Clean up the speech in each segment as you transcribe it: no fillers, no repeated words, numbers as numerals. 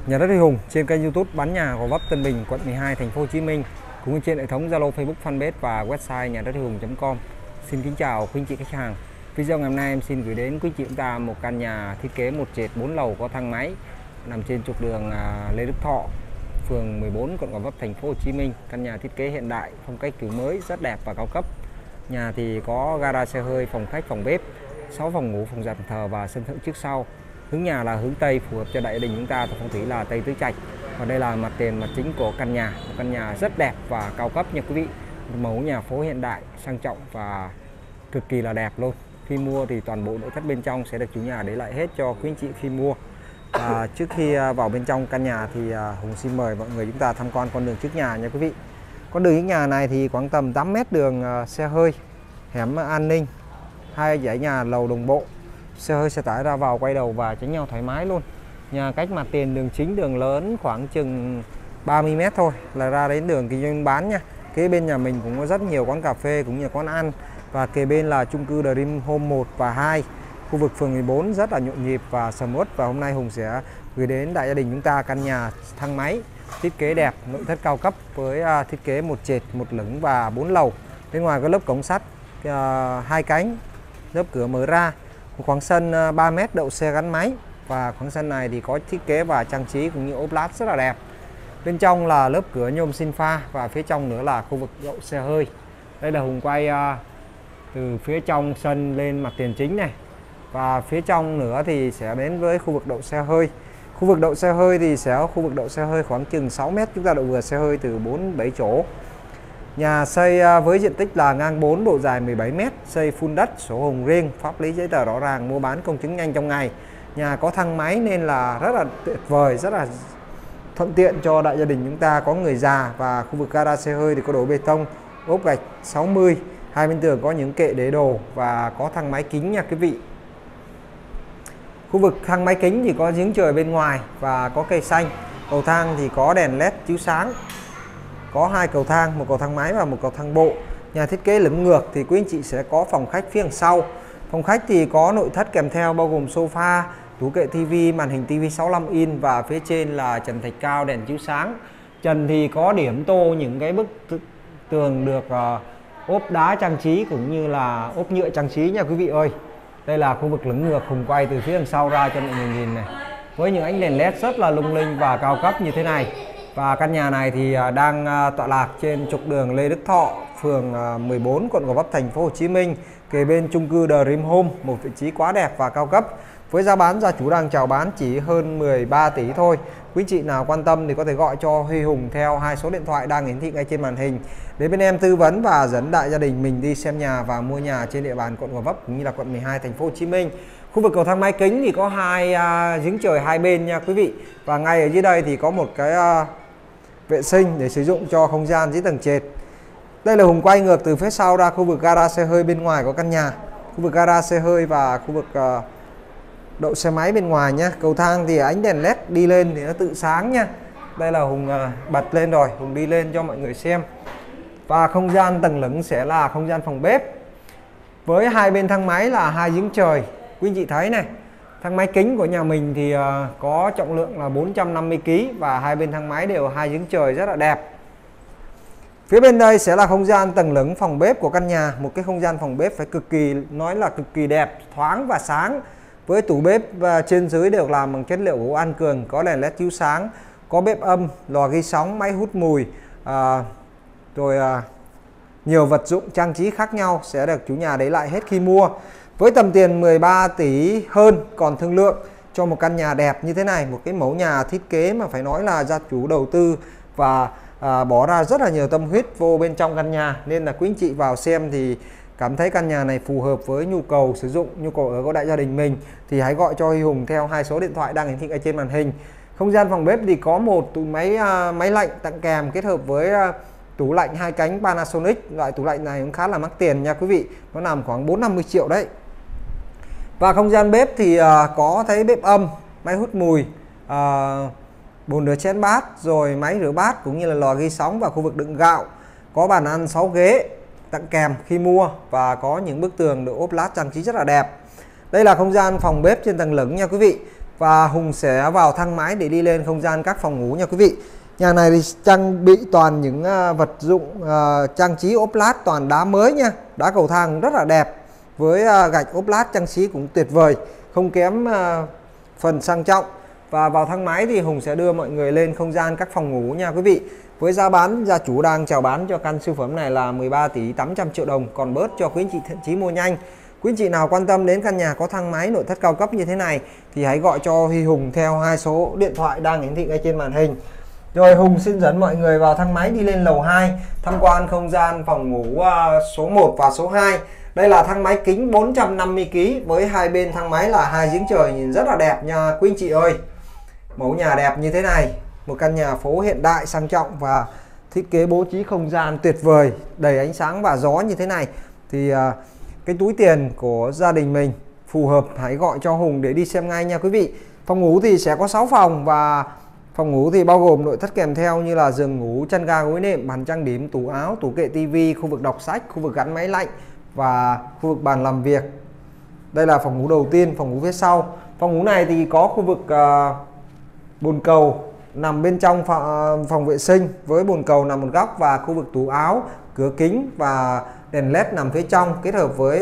Nhà đất Huy Hùng trên kênh YouTube bán nhà Gò Vấp, Tân Bình, quận 12, thành phố Hồ Chí Minh, cũng trên hệ thống Zalo, Facebook, Fanpage và website nhà đất Huy Hùng.com. Xin kính chào quý anh chị khách hàng. Video ngày hôm nay em xin gửi đến quý anh chị chúng ta một căn nhà thiết kế 1 trệt 4 lầu có thang máy nằm trên trục đường Lê Đức Thọ, phường 14, quận Gò Vấp, thành phố Hồ Chí Minh. Căn nhà thiết kế hiện đại, phong cách kiểu mới, rất đẹp và cao cấp. Nhà thì có gara xe hơi, phòng khách, phòng bếp, 6 phòng ngủ, phòng giặt, thờ và sân thượng trước sau. Hướng nhà là hướng Tây, phù hợp cho đại gia đình chúng ta, và phong thủy là Tây Tứ Trạch. Và đây là mặt tiền, mặt chính của căn nhà. Một căn nhà rất đẹp và cao cấp nha quý vị. Mẫu nhà phố hiện đại, sang trọng và cực kỳ là đẹp luôn. Khi mua thì toàn bộ nội thất bên trong sẽ được chủ nhà để lại hết cho quý anh chị khi mua. Và trước khi vào bên trong căn nhà thì Hùng xin mời mọi người chúng ta tham quan con đường trước nhà nha quý vị. Con đường trước nhà này thì khoảng tầm 8 mét đường xe hơi, hẻm an ninh, 2 dãy nhà lầu đồng bộ, xe hơi xe tải ra vào quay đầu và tránh nhau thoải mái luôn. Nhà cách mặt tiền đường chính, đường lớn khoảng chừng 30 mét thôi là ra đến đường kinh doanh bán nha. Kế bên nhà mình cũng có rất nhiều quán cà phê cũng như quán ăn, và kề bên là chung cư Dream Home 1 và 2, khu vực phường 14 rất là nhộn nhịp và sầm uất. Và hôm nay Hùng sẽ gửi đến đại gia đình chúng ta căn nhà thang máy thiết kế đẹp, nội thất cao cấp với thiết kế 1 trệt 1 lửng và 4 lầu. Bên ngoài có lớp cổng sắt 2 cánh, lớp cửa mở ra, một khoảng sân 3 mét đậu xe gắn máy. Và khoảng sân này thì có thiết kế và trang trí cũng như ốp lát rất là đẹp. Bên trong là lớp cửa nhôm sinh pha, và phía trong nữa là khu vực đậu xe hơi. Đây là Hùng quay từ phía trong sân lên mặt tiền chính này, và phía trong nữa thì sẽ đến với khu vực đậu xe hơi. Khu vực đậu xe hơi thì sẽ có khu vực đậu xe hơi khoảng chừng 6 mét, chúng ta đậu vừa xe hơi từ 4-7 chỗ. Nhà xây với diện tích là ngang 4, độ dài 17 mét, xây full đất, sổ hồng riêng, pháp lý giấy tờ rõ ràng, mua bán công chứng nhanh trong ngày. Nhà có thang máy nên là rất là tuyệt vời, rất là thuận tiện cho đại gia đình chúng ta có người già. Và khu vực gara xe hơi thì có đổ bê tông, ốp gạch 60, hai bên tường có những kệ để đồ và có thang máy kính nha quý vị. Khu vực thang máy kính thì có giếng trời bên ngoài và có cây xanh. Cầu thang thì có đèn led chiếu sáng. Có 2 cầu thang, một cầu thang máy và một cầu thang bộ. Nhà thiết kế lửng ngược thì quý anh chị sẽ có phòng khách phía đằng sau. Phòng khách thì có nội thất kèm theo bao gồm sofa, tủ kệ tivi, màn hình tivi 65 inch, và phía trên là trần thạch cao, đèn chiếu sáng. Trần thì có điểm tô những cái bức tường được ốp đá trang trí cũng như là ốp nhựa trang trí nha quý vị ơi. Đây là khu vực lửng ngược, Hùng quay từ phía đằng sau ra cho mọi người nhìn này, với những ánh đèn led rất là lung linh và cao cấp như thế này. Và căn nhà này thì đang tọa lạc trên trục đường Lê Đức Thọ, phường 14, quận Gò Vấp, thành phố Hồ Chí Minh, kề bên chung cư Dream Home, một vị trí quá đẹp và cao cấp. Với giá bán, gia chủ đang chào bán chỉ hơn 13 tỷ thôi. Quý chị nào quan tâm thì có thể gọi cho Huy Hùng theo 2 số điện thoại đang hiển thị ngay trên màn hình để bên em tư vấn và dẫn đại gia đình mình đi xem nhà và mua nhà trên địa bàn quận Gò Vấp cũng như là quận 12, thành phố Hồ Chí Minh. Khu vực cầu thang máy kính thì có 2 giếng trời hai bên nha quý vị. Và ngay ở dưới đây thì có một cái vệ sinh để sử dụng cho không gian dưới tầng trệt. Đây là Hùng quay ngược từ phía sau ra khu vực gara xe hơi bên ngoài của căn nhà. Khu vực gara xe hơi và khu vực đậu xe máy bên ngoài nhé. Cầu thang thì ánh đèn led đi lên thì nó tự sáng nha. Đây là Hùng bật lên rồi, Hùng đi lên cho mọi người xem. Và không gian tầng lửng sẽ là không gian phòng bếp. Với hai bên thang máy là 2 giếng trời. Quý anh chị thấy này, thang máy kính của nhà mình thì có trọng lượng là 450 kg, và hai bên thang máy đều 2 giếng trời rất là đẹp. Phía bên đây sẽ là không gian tầng lửng phòng bếp của căn nhà. Một cái không gian phòng bếp phải cực kỳ đẹp, thoáng và sáng. Với tủ bếp và trên dưới đều làm bằng chất liệu gỗ An Cường, có đèn led chiếu sáng, có bếp âm, lò ghi sóng, máy hút mùi, nhiều vật dụng trang trí khác nhau sẽ được chủ nhà để lại hết khi mua. Với tầm tiền 13 tỷ hơn còn thương lượng cho một căn nhà đẹp như thế này, một cái mẫu nhà thiết kế mà phải nói là gia chủ đầu tư và bỏ ra rất là nhiều tâm huyết vô bên trong căn nhà. Nên là quý anh chị vào xem thì cảm thấy căn nhà này phù hợp với nhu cầu sử dụng, nhu cầu ở của đại gia đình mình thì hãy gọi cho Huy Hùng theo 2 số điện thoại đang hiển thị ở trên màn hình. Không gian phòng bếp thì có một tủ máy lạnh tặng kèm kết hợp với tủ lạnh 2 cánh Panasonic. Loại tủ lạnh này cũng khá là mắc tiền nha quý vị, nó nằm khoảng 4-50 triệu đấy. Và không gian bếp thì có thấy bếp âm, máy hút mùi, bồn rửa chén bát, rồi máy rửa bát cũng như là lò ghi sóng và khu vực đựng gạo. Có bàn ăn 6 ghế tặng kèm khi mua, và có những bức tường được ốp lát trang trí rất là đẹp. Đây là không gian phòng bếp trên tầng lửng nha quý vị. và Hùng sẽ vào thang máy để đi lên không gian các phòng ngủ nha quý vị. Nhà này thì trang bị toàn những vật dụng trang trí ốp lát toàn đá mới nha. Đá cầu thang rất là đẹp, với gạch ốp lát trang trí cũng tuyệt vời, không kém phần sang trọng. Và vào thang máy thì Hùng sẽ đưa mọi người lên không gian các phòng ngủ nha quý vị. Với giá bán, gia chủ đang chào bán cho căn siêu phẩm này là 13 tỷ 800 triệu đồng, còn bớt cho quý anh chị thiện chí mua nhanh. Quý anh chị nào quan tâm đến căn nhà có thang máy nội thất cao cấp như thế này thì hãy gọi cho Huy Hùng theo 2 số điện thoại đang hiển thị ngay trên màn hình. Rồi Hùng xin dẫn mọi người vào thang máy đi lên lầu 2 tham quan không gian phòng ngủ số 1 và số 2. Đây là thang máy kính 450 kg với hai bên thang máy là hai giếng trời, nhìn rất là đẹp nha quý anh chị ơi. Mẫu nhà đẹp như thế này, một căn nhà phố hiện đại sang trọng và thiết kế bố trí không gian tuyệt vời, đầy ánh sáng và gió như thế này thì cái túi tiền của gia đình mình phù hợp, hãy gọi cho Hùng để đi xem ngay nha quý vị. Phòng ngủ thì sẽ có 6 phòng và phòng ngủ thì bao gồm nội thất kèm theo như là giường ngủ, chăn ga, gối nệm, bàn trang điểm, tủ áo, tủ kệ tivi, khu vực đọc sách, khu vực gắn máy lạnh và khu vực bàn làm việc. Đây là phòng ngủ đầu tiên. Phòng ngủ phía sau, phòng ngủ này thì có khu vực bồn cầu nằm bên trong phòng vệ sinh với bồn cầu nằm một góc, và khu vực tủ áo, cửa kính và đèn led nằm phía trong, kết hợp với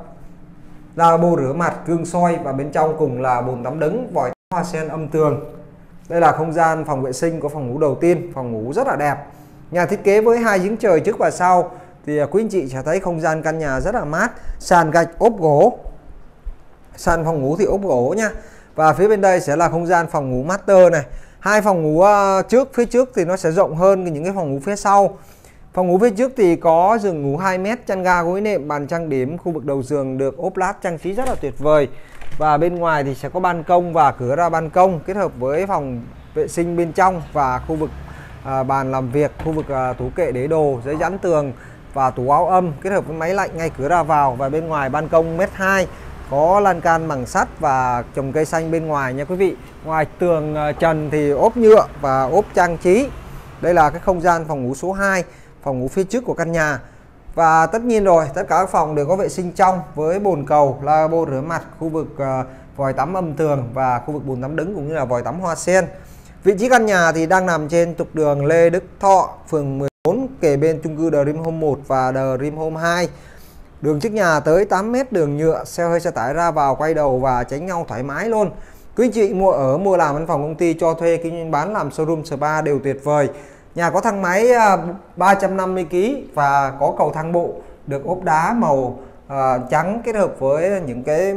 lavabo rửa mặt, gương soi, và bên trong cùng là bồn tắm đứng, vòi hoa sen âm tường. Đây là không gian phòng vệ sinh của phòng ngủ đầu tiên. Phòng ngủ rất là đẹp, nhà thiết kế với hai giếng trời trước và sau thì quý anh chị sẽ thấy không gian căn nhà rất là mát. Sàn gạch ốp gỗ, sàn phòng ngủ thì ốp gỗ nha. Và phía bên đây sẽ là không gian phòng ngủ master này. Hai phòng ngủ phía trước thì nó sẽ rộng hơn những cái phòng ngủ phía sau. Phòng ngủ phía trước thì có giường ngủ 2 mét, chăn ga, gối nệm, bàn trang điểm, khu vực đầu giường được ốp lát trang trí rất là tuyệt vời. Và bên ngoài thì sẽ có ban công và cửa ra ban công, kết hợp với phòng vệ sinh bên trong và khu vực bàn làm việc, khu vực tủ kệ để đồ, giấy dán tường và tủ áo âm, kết hợp với máy lạnh ngay cửa ra vào. Và bên ngoài ban công 1m2, có lan can bằng sắt và trồng cây xanh bên ngoài nha quý vị. Ngoài tường trần thì ốp nhựa và ốp trang trí. Đây là cái không gian phòng ngủ số 2, phòng ngủ phía trước của căn nhà. Và tất nhiên rồi, tất cả các phòng đều có vệ sinh trong với bồn cầu, lavabo rửa mặt, khu vực vòi tắm âm tường và khu vực bồn tắm đứng cũng như là vòi tắm hoa sen. Vị trí căn nhà thì đang nằm trên trục đường Lê Đức Thọ, phường 14, kề bên chung cư Dream Home 1 và Dream Home 2. Đường trước nhà tới 8 mét đường nhựa, xe hơi xe tải ra vào quay đầu và tránh nhau thoải mái luôn. Quý anh chị mua ở, mua làm văn phòng, công ty, cho thuê, kinh doanh bán, làm showroom, spa đều tuyệt vời. Nhà có thang máy 350 kg và có cầu thang bộ được ốp đá màu trắng, kết hợp với những cái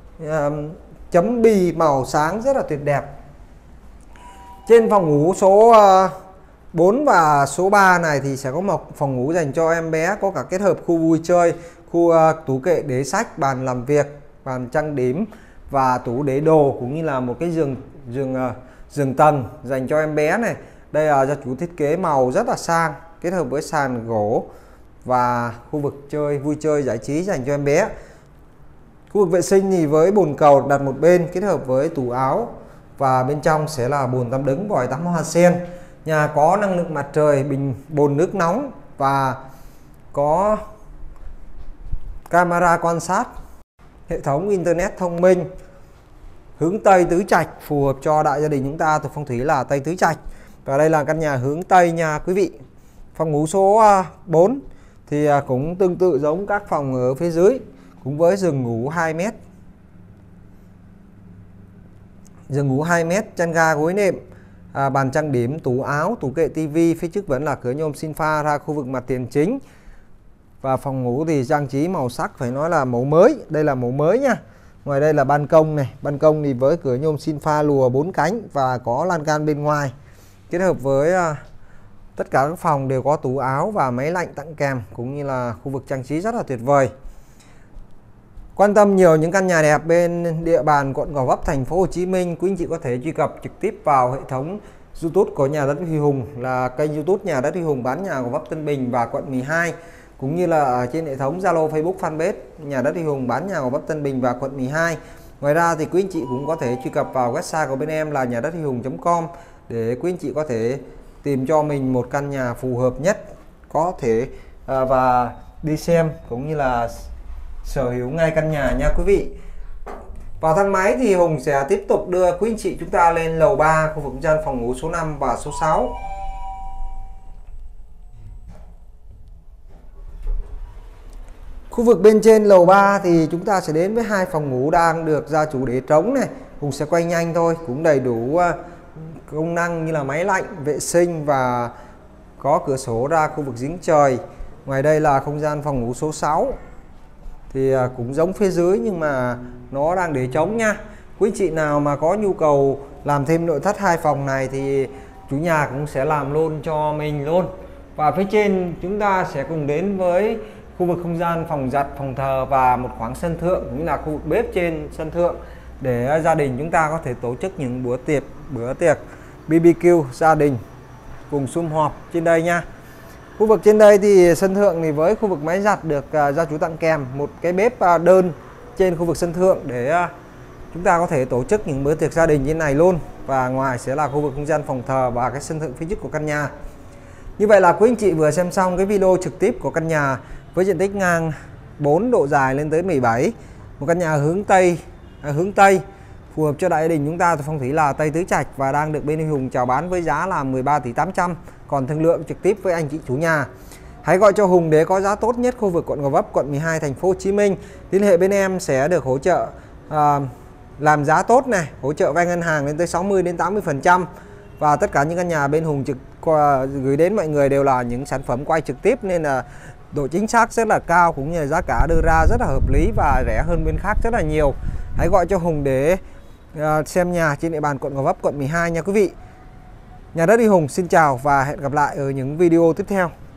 chấm bi màu sáng rất là tuyệt đẹp. Trên phòng ngủ số 4 và số 3 này thì sẽ có một phòng ngủ dành cho em bé, có cả kết hợp khu vui chơi, khu tủ kệ để sách, bàn làm việc, bàn trang điểm và tủ để đồ, cũng như là một cái giường tầng dành cho em bé này. Đây là gia chủ thiết kế màu rất là sang, kết hợp với sàn gỗ và khu vực vui chơi giải trí dành cho em bé. Khu vực vệ sinh thì với bồn cầu đặt một bên, kết hợp với tủ áo, và bên trong sẽ là bồn tắm đứng, vòi tắm hoa sen. Nhà có năng lượng mặt trời, bình bồn nước nóng và có camera quan sát, hệ thống internet thông minh, hướng Tây tứ trạch, phù hợp cho đại gia đình chúng ta, thuộc phong thủy là Tây tứ trạch. Và đây là căn nhà hướng Tây nha quý vị. Phòng ngủ số 4 thì cũng tương tự giống các phòng ở phía dưới, cũng với giường ngủ 2 mét. Giường ngủ 2 mét, chăn ga, gối nệm, bàn trang điểm, tủ áo, tủ kệ tivi, phía trước vẫn là cửa nhôm xin pha ra khu vực mặt tiền chính. Và phòng ngủ thì trang trí màu sắc phải nói là mẫu mới, đây là mẫu mới nha. Ngoài đây là ban công này, ban công thì với cửa nhôm xin pha lùa 4 cánh và có lan can bên ngoài. Kết hợp với tất cả các phòng đều có tủ áo và máy lạnh tặng kèm, cũng như là khu vực trang trí rất là tuyệt vời. Quan tâm nhiều những căn nhà đẹp bên địa bàn quận Gò Vấp, thành phố Hồ Chí Minh, quý anh chị có thể truy cập trực tiếp vào hệ thống YouTube của nhà đất Huy Hùng, là kênh YouTube nhà đất Huy Hùng bán nhà Gò Vấp, Tân Bình và quận 12, cũng như là ở trên hệ thống Zalo, Facebook, Fanpage nhà đất Huy Hùng bán nhà Gò Vấp, Tân Bình và quận 12. Ngoài ra thì quý anh chị cũng có thể truy cập vào website của bên em là nhà đất Huy Hùng.com để quý anh chị có thể tìm cho mình một căn nhà phù hợp nhất có thể và đi xem cũng như là sở hữu ngay căn nhà nha quý vị. Vào thang máy thì Hùng sẽ tiếp tục đưa quý anh chị chúng ta lên lầu 3, khu vực không gian phòng ngủ số 5 và số 6. Khu vực bên trên lầu 3 thì chúng ta sẽ đến với hai phòng ngủ đang được gia chủ để trống này. Hùng sẽ quay nhanh thôi, cũng đầy đủ công năng như là máy lạnh, vệ sinh và có cửa sổ ra khu vực giếng trời. Ngoài đây là không gian phòng ngủ số 6. Thì cũng giống phía dưới nhưng mà nó đang để trống nha. Quý chị nào mà có nhu cầu làm thêm nội thất hai phòng này thì chủ nhà cũng sẽ làm luôn cho mình luôn. Và phía trên chúng ta sẽ cùng đến với khu vực không gian phòng giặt, phòng thờ và một khoảng sân thượng cũng là khu vực bếp trên sân thượng để gia đình chúng ta có thể tổ chức những bữa tiệc BBQ gia đình cùng sum họp trên đây nha. Khu vực trên đây thì sân thượng thì với khu vực máy giặt được gia chủ tặng kèm một cái bếp đơn trên khu vực sân thượng để chúng ta có thể tổ chức những bữa tiệc gia đình như này luôn. Và ngoài sẽ là khu vực không gian phòng thờ và cái sân thượng phía trước của căn nhà. Như vậy là quý anh chị vừa xem xong cái video trực tiếp của căn nhà với diện tích ngang 4, độ dài lên tới 17. Một căn nhà hướng Tây phù hợp cho đại gia đình chúng ta, phong thủy là Tây Tứ Trạch và đang được bên Hùng chào bán với giá là 13 tỷ 800, còn thương lượng trực tiếp với anh chị chủ nhà. Hãy gọi cho Hùng để có giá tốt nhất khu vực quận Gò Vấp, quận 12, thành phố Hồ Chí Minh. Liên hệ bên em sẽ được hỗ trợ làm giá tốt này, hỗ trợ vay ngân hàng lên tới 60 đến 80%. Và tất cả những căn nhà bên Hùng gửi đến mọi người đều là những sản phẩm quay trực tiếp nên là độ chính xác rất là cao, cũng như là giá cả đưa ra rất là hợp lý và rẻ hơn bên khác rất là nhiều. Hãy gọi cho Hùng để xem nhà trên địa bàn quận Gò Vấp, quận 12 nha quý vị. Nhà đất đi Hùng xin chào và hẹn gặp lại ở những video tiếp theo.